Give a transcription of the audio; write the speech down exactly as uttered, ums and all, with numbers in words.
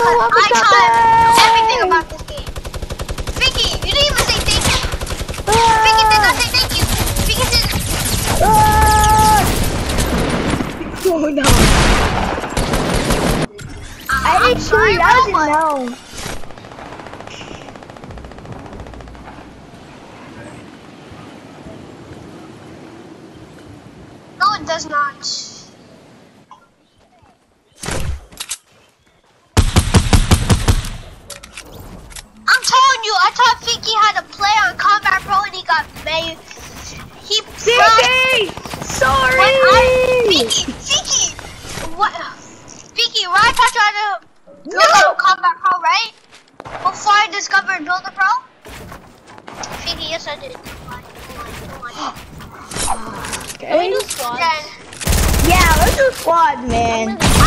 I taught everything about this game. Vicky, you didn't even say thank you. Ah. Vicky did not say thank you. Vicky did. Ah. Oh no. Uh, I didn't sorry, shoot, I didn't know. No, it does not. I'm telling you, I taught Vicky how to play on Combat Pro and he got made. He Vicky! Sorry! When I, Vicky, Vicky! What? Vicky, when I taught you how to build no. on Combat Pro, right? Before I discovered Builder Pro? Vicky, yes I did. Okay. Then, yeah, let's do squad, man.